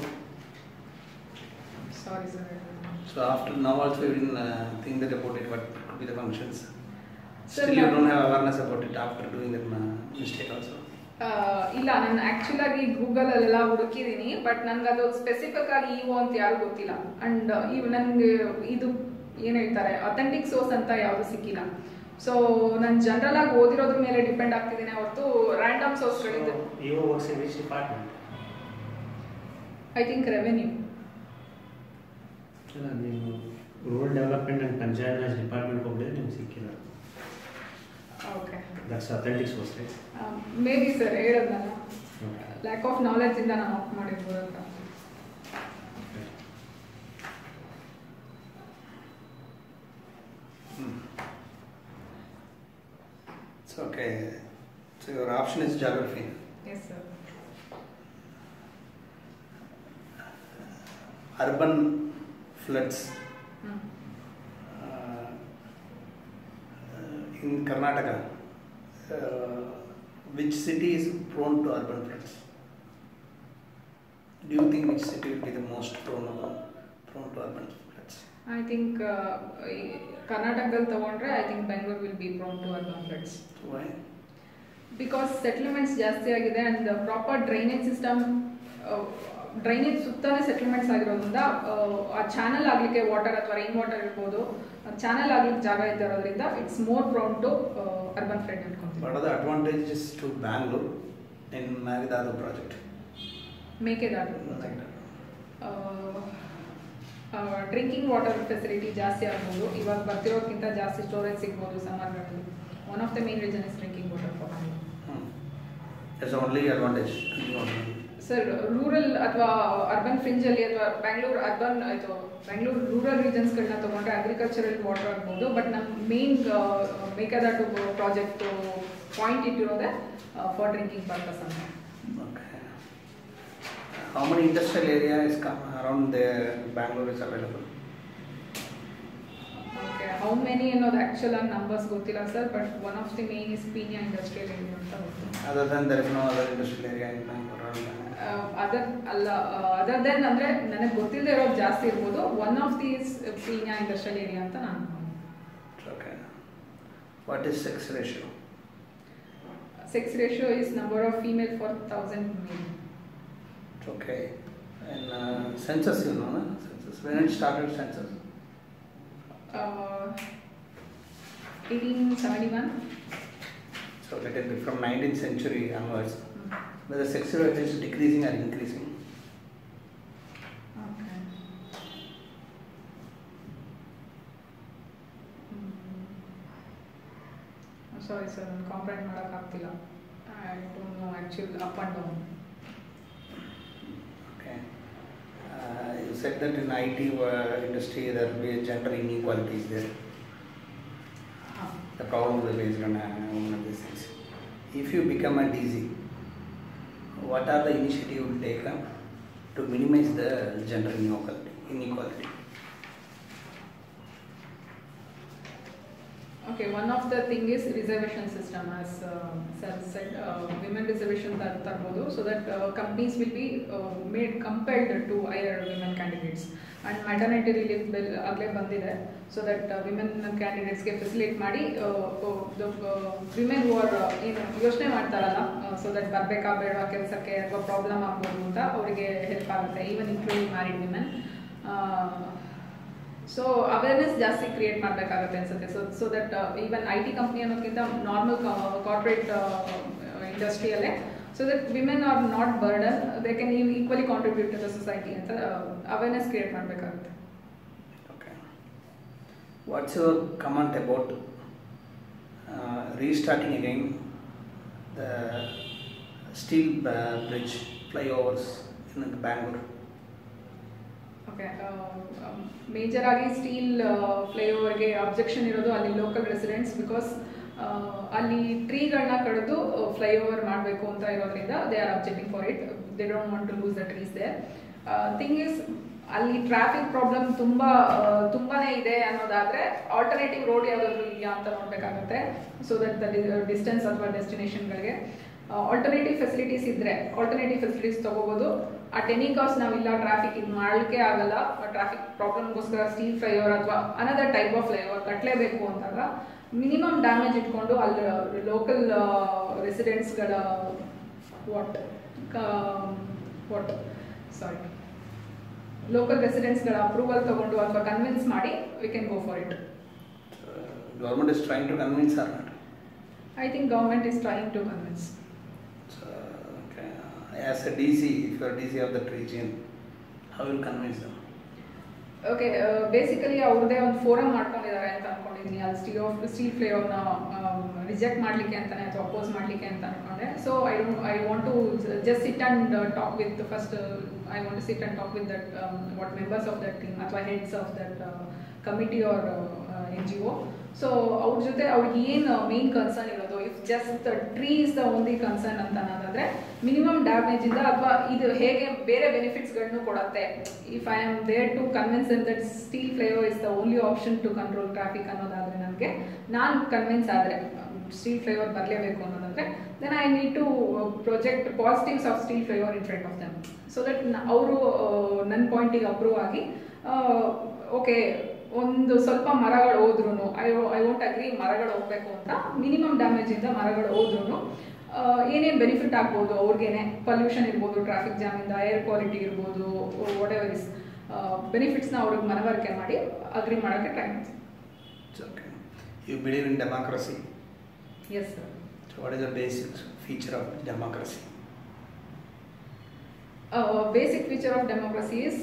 Sorry sir. So after now also you didn't think that about it, what could be the functions? Sir, Still you don't have awareness about it after doing that mistake also? ಇಲ್ಲ, ನಾನು ಆ್ಯಕ್ಚುಲಾಗಿ ಗೂಗಲಲ್ಲೆಲ್ಲ ಹುಡುಕಿದ್ದೀನಿ, but ನನಗೆ ಅದು specific ಆಗಿ EO ಅಂತ ಯಾರು ಗೊತ್ತಿಲ್ಲ. And ನನಗೆ ಇದು ಏನು ಹೇಳ್ತಾರೆ ಅಥೆಂಟಿಕ್ ಸೋರ್ಸ್ ಅಂತ ಯಾವುದು ಸಿಕ್ಕಿಲ್ಲ. ಸೊ ನಾನು ಜನರಲ್ ಆಗಿ ಓದಿರೋದ್ರ ಮೇಲೆ ಡಿಪೆಂಡ್ ಆಗ್ತಿದ್ದೀನಿ ಹೊರತು ರ್ಯಾಂಡಮ್ ಸೋರ್ಸ್ಗಳಿದ್ದು. EO works in which department? I think revenue. ಅಲ್ಲ, ನೀವು rural development and panchayat raj department ಹೋಗಿದ್ರೆ ನಿಮ್ಗೆ ಸಿಕ್ಕಿಲ್ಲ. Okay, that's authentic source, right? May be sir, ಹೇಳೋದಲ್ಲ ಓಕೆ. ಲ್ಯಾಕ್ ಆಫ್ ನಾಲೆಡ್ಜಿಂದ ನಾನು ಆಫ್ ಮಾಡಿರ್ಬೋದು ಅಂತ. It's okay. So your option is geography. Yes sir. Urban floods in Karnataka. Which city is prone to urban floods? Do you think which city will be the most prone to urban floods? I think ಕರ್ನಾಟಕದಲ್ಲಿ ತಗೊಂಡ್ರೆ I think Bengaluru will be prone to urban floods. Why? Because settlements ಜಾಸ್ತಿ ಆಗಿದೆ and proper drainage system, drainage ಸುತ್ತಲೇ settlements ಆಗಿರೋದ್ರಿಂದ ಆ channel ಆಗಲಿಕ್ಕೆ water ಅಥವಾ rain water ಇರ್ಬೋದು, ಚಾನಲ್ ಆಗ್ಲಿಕ್ಕೆ ಜಾಗ ಇರೋದ್ರಿಂದ it's more prone to urban flood ಅನ್ಕೊಂತೀವಿ. What are the advantages to Bangalore in Meghalaya project? Mekedatu drinking water facility ಜಾಸ್ತಿ ಆಗ್ಬೋದು. ಇವಾಗ ಬರ್ತಿರೋದಕ್ಕಿಂತ ಜಾಸ್ತಿ ಸ್ಟೋರೇಜ್ ಸಿಗ್ಬೋದು ಸಮ್ಮರ್ಗಳಲ್ಲಿ. One of the main reason is drinking water for That's the only advantage. Sir. Rural ಅಥವಾ urban ಫ್ರಿಂಜಲ್ಲಿ ಅಥವಾ ಬೆಂಗಳೂರು ರೂರಲ್ ರೀಜನ್ಸ್ಗಳನ್ನ ತೊಗೊಂಡ್ರೆ ಅಗ್ರಿಕಲ್ಚರಲ್ ವಾಟರ್ ಆಗ್ಬೋದು. ಬಟ್ ನಮ್ಮ ಮೇನ್ ಮೇಕೆದಾಟು ಪ್ರಾಜೆಕ್ಟ್ ಪಾಯಿಂಟ್ ಇಟ್ಟಿರೋದೆ ಫಾರ್ ಡ್ರಿಂಕಿಂಗ್ ಪರ್ಪಸ್ ಅಂತ. Okay. How many industrial areas around the Bangalore is available? Okay, how many ಅನ್ನೋದು ಆ್ಯಕ್ಚುಲ್ ಆಗಿ ನಂಬರ್ಸ್ ಗೊತ್ತಿಲ್ಲ sir, but one of the main is Peenya industrial area ಅಂತ ಗೊತ್ತು. Other than there is no other industrial area in Bangalore? Other then ಅಂದರೆ ನನಗೆ ಗೊತ್ತಿಲ್ಲದೆ ಇರೋದು ಜಾಸ್ತಿ ಇರ್ಬೋದು. One of these Peenya industrial area ಅಂತ ನಾನು. Okay. What is sex ratio? Sex ratio is number of female for 1,000 male. Okay. And census, you know, census. When it started census? 1871. So let it be from 19th century onwards. Whether sex ratio is decreasing or increasing? Okay. Sorry sir, ನಾನು comprehend ಮಾಡೋಕ್ಕಾಗ್ತಿಲ್ಲ. I don't know actually up and down. Okay. You said that in IT industry there will be gender inequalities there. The problem is based on one of these things. If you become a DC, what are the initiatives you will take to minimize the gender inequality? Okay, one of the thing is reservation system, as sir said, women reservation tarbodu, so that companies will be made compelled to hire women candidates, and maternity relief bill agle bandide, so that women candidates ge facilitate ಮಾಡಿ the women who are ಯೋಚನೆ ಮಾಡ್ತಾರಲ್ಲ, so that ಬರಬೇಕಾ ಬೇಡವಾ ಕೆಲಸಕ್ಕೆ ಅಥವಾ problem ಆಗ್ಬೋದು ಅಂತ ಅವರಿಗೆ ಹೆಲ್ಪ್ ಆಗುತ್ತೆ, even including married women. So awareness ಜಾಸ್ತಿ ಕ್ರಿಯೇಟ್ ಮಾಡಬೇಕಾಗುತ್ತೆ ಅನ್ಸುತ್ತೆ. So that even I T company ಅನ್ನೋದಕ್ಕಿಂತ ನಾರ್ಮಲ್ ಕಾರ್ಪೊರೇಟ್ ಇಂಡಸ್ಟ್ರಿಯಲ್ಲೇ, so that women are not burden, they can equally contribute to the society ಅಂತ ಅವೇರ್ನೆಸ್ ಕ್ರಿಯೇಟ್ ಮಾಡಬೇಕಾಗುತ್ತೆ. Okay, what's your comment about restarting again the steel bridge flyovers in Bangalore? Okay, major ಆಗಿ steel ಫ್ಲೈಓವರ್ಗೆ objection ಇರೋದು ಅಲ್ಲಿ local residents, because ಅಲ್ಲಿ ಟ್ರೀಗಳನ್ನ ಕಡಿದು flyover ಮಾಡಬೇಕು ಅಂತ ಇರೋದ್ರಿಂದ they are objecting for it. They don't want to lose the trees there. Thing is, ಅಲ್ಲಿ ಟ್ರಾಫಿಕ್ ಪ್ರಾಬ್ಲಮ್ ತುಂಬಾನೇ ಇದೆ ಅನ್ನೋದಾದ್ರೆ ಆಲ್ಟರ್ನೇಟಿವ್ ರೋಡ್ ಯಾವುದಾದ್ರು ಇದೆಯಾ ಅಂತ ನೋಡಬೇಕಾಗುತ್ತೆ. ಸೊ ದಟ್ ದ ಡಿಸ್ಟೆನ್ಸ್ ಅಥವಾ ಡೆಸ್ಟಿನೇಷನ್ಗಳಿಗೆ ಆಲ್ಟರ್ನೇಟಿವ್ ಫೆಸಿಲಿಟೀಸ್ ಇದ್ರೆ ಆಲ್ಟರ್ನೇಟಿವ್ ಫೆಸಿಲಿಟೀಸ್ ತಗೋಬಹುದು. ಅಟ್ ಎನಿ ಕಾಸ್ಟ್ ನಾವಿಲ್ಲ ಟ್ರಾಫಿಕ್ ಇದು ಮಾಡಲಿಕ್ಕೆ ಆಗಲ್ಲ, ಟ್ರಾಫಿಕ್ ಪ್ರಾಬ್ಲಮ್ಗೋಸ್ಕರ ಸ್ಟೀಲ್ ಫ್ಲೈಓವರ್ ಅಥವಾ ಅನದರ್ ಟೈಪ್ ಆಫ್ ಫ್ಲೈಓವರ್ ಕಟ್ಟಲೇಬೇಕು ಅಂದಾಗ ಮಿನಿಮಮ್ ಡ್ಯಾಮೇಜ್ ಇಟ್ಕೊಂಡು ಅಲ್ಲಿ ಲೋಕಲ್ ರೆಸಿಡೆಂಟ್ಸ್ಗಳ ಲೋಕಲ್ ರೆಸಿಡೆಂಟ್ಸ್ಗಳ ಅಪ್ರೂವಲ್ ತಗೊಂಡು ಅಥವಾ ಕನ್ವಿನ್ಸ್ ಮಾಡಿ we can go for it. Government is trying to convince or not? I think government is trying to convince. So, okay. As a DC, if you are DC of that region, how will you convince them? Okay, basically ಅವ್ರದ್ದೇ ಒಂದು forum ಮಾಡ್ಕೊಂಡಿದ್ದಾರೆ ಅಂತ ಅನ್ಕೊಂಡಿದ್ದೀನಿ. ಅಲ್ಲಿ steel ಫ್ಲೈಓವರ್ನ reject ಮಾಡಲಿಕ್ಕೆ ಅಂತಾನೆ ಅಥವಾ oppose ಮಾಡಲಿಕ್ಕೆ ಅಂತ ಅನ್ಕೊಂಡೆ. So I want to just sit and talk with first I want to sit and talk with that what members of that team ಅಥವಾ heads of that committee or NGO. So ಅವ್ರ ಜೊತೆ ಅವ್ರಿಗೆ ಏನು main concern ಇರೋದು, if just tree is the only concern ಅಂತ ಅನ್ನೋದಾದ್ರೆ minimum damage ಇಂದ ಅಥವಾ ಇದು ಹೇಗೆ ಬೇರೆ ಬೆನಿಫಿಟ್ಸ್ಗಳನ್ನು ಕೊಡುತ್ತೆ. If I am there to convince that steel flyover is the only option to control traffic ಅನ್ನೋದಾದ್ರೆ ನನಗೆ ನಾನು ಕನ್ವಿನ್ಸ್ ಆದರೆ ಸ್ಟೀಲ್ ಫ್ಲೈಓವರ್ ಬರಲೇಬೇಕು ಅನ್ನೋದಾದ್ರೆ then I need to project positives of steel flyover in front of them, so that ಅವರು ನನ್ನ ಪಾಯಿಂಟಿಗೆ approve ಆಗಿ okay ಒಂದು ಸ್ವಲ್ಪ ಮರಗಳು ಹೋದ್ರೂ ಐ ವಾಂಟ್ ಅಗ್ರಿ ಮರಗಳು ಹೋಗ್ಬೇಕು ಅಂತ, ಮಿನಿಮಮ್ ಡ್ಯಾಮೇಜ್ ಇಂದ ಮರಗಳು ಹೋದ್ರೂ ಏನೇನು ಬೆನಿಫಿಟ್ ಆಗ್ಬೋದು ಅವ್ರಿಗೇನೆ, ಪೊಲ್ಯೂಷನ್ ಇರ್ಬೋದು, ಟ್ರಾಫಿಕ್ ಜಾಮ್ ಇಂದ, ಏರ್ ಕ್ವಾಲಿಟಿ ಇರ್ಬೋದು, ವಾಟ್ ಎವರ್ ಇಸ್ ಬೆನಿಫಿಟ್ಸ್ನ ಅವ್ರಿಗೆ ಮನವರಿಕೆ ಮಾಡಿ ಅಗ್ರಿ ಮಾಡೋಕ್ಕೆ ಟ್ರೈ ಮಾಡ್ತೀನಿ. Okay. You believe in democracy? Yes, sir. So what is the basic feature of democracy? Basic feature of democracy is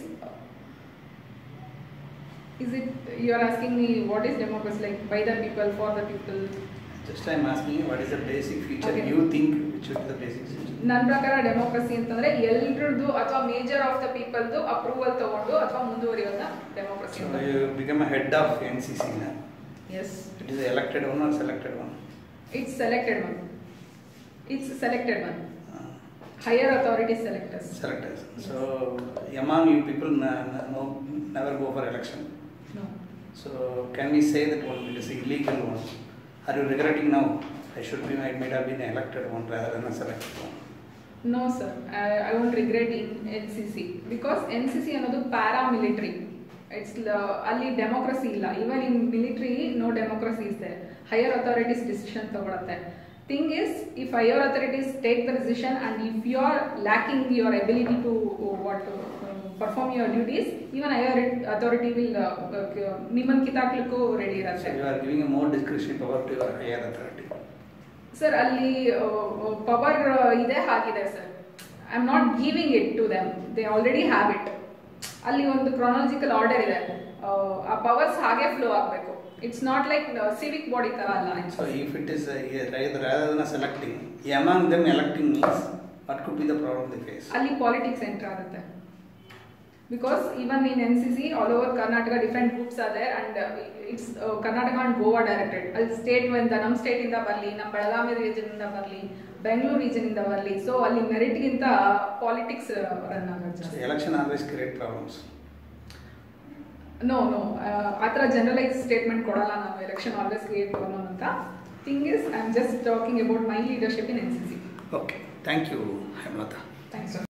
it you are asking me what is democracy, like by the people, for the people? Just I am asking you what is the basic feature Okay. you think which is the basic feature? ನನ್ನ ಪ್ರಕಾರ democracy ಅಂತಂದ್ರೆ ಎಲ್ರದ್ದು ಅಥವಾ major of the ಪೀಪಲ್ದು approval ತಗೊಂಡು ಅಥವಾ ಮುಂದುವರಿಯೋದನ್ನ democracy So ಅಂತ. you become a head of NCC now. Yes, It is an elected one or selected one? it's selected one. It's selected one. Higher authorities select us. Selectors. So among you people never go for election. No. So can we say that one it is illegal one? Are you regretting now? I might have been elected one rather than a selected one. No sir, I won't regret in NCC because NCC ಅನ್ನೋದು paramilitary. It's ಅಲ್ಲಿ democracy ಇಲ್ಲ. Even in military no democracy is there. Higher authorities decision ತಗೊಳುತ್ತೆ. Thing is, if higher authorities take the decision and if you are lacking your ability to perform your duties, even higher authority will ನಿಮ್ಮನ್ನು ಕಿತ್ತಾಕ್ಲಿಕ್ಕೂ ready ಇರುತ್ತೆ. So you are giving a more discretionary power to your higher authority. Sir ಅಲ್ಲಿ power ಇದೆ ಆಗಿದೆ sir. I am not giving it to them, they already have it. ಅಲ್ಲಿ ಒಂದು ಕ್ರಾನಾಲಜಿಕಲ್ order ಇದೆ, ಆ ಪವರ್ಸ್ ಹಾಗೆ ಫ್ಲೋ ಆಗಬೇಕು. It's not like civic body ತರ ಅಲ್ಲ. So if it is rather than selecting, among them electing means what could be the problem they face? ಅಲ್ಲಿ politics enter ಆಗುತ್ತೆ. Because even in NCC, all over Karnataka, different groups are there, and it's Karnataka and Goa directed. Al state when the nam state inda barli, nam Belagavi region inda barli, Bangalore region inda barli. So alli merit ginta politics run agutte. So election always create problems. No ಆ ಥರ generalise statement ಕೊಡಲ್ಲ ನಾನು, election always create ಕೊಡೋಣ ಅಂತ. Thing is I am just talking about my leadership in NCC. Okay, thank you Hemalatha. Thanks.